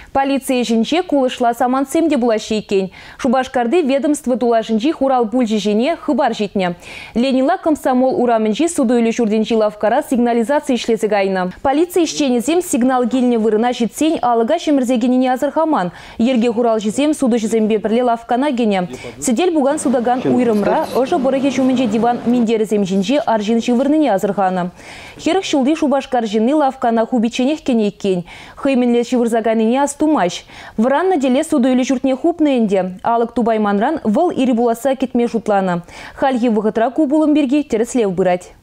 Полиция жинче кулышла саман семде булашы екен. Шубашкарды ведомство тулашынчи хурал пульчи жене хыбар житне. Ленила комсомол урамынчи судуйлы журденчи лавкара сигнализация ишлезе гайна. Полиция ишченезем сигнал гильне вырына житсень алыга шемірзегеніне азырхаман. Ерге хурал жизем суду жизембе бірле лавкана гене. Сидель буган судаган уйрымра, ожа бореге жумынче диван миндерезем жинчи аржинчи вырныне азырхана. Херых шулды Шубашкар жины лавкана хубиченех кенекен. Хыйменле шивырзаганыне астумаш. Вран на деле суду или журтне хупны энде. Алык тубайманран выл ири буласа кетме жутлана. Хальги выгытра кубулым берги тереслев бырать.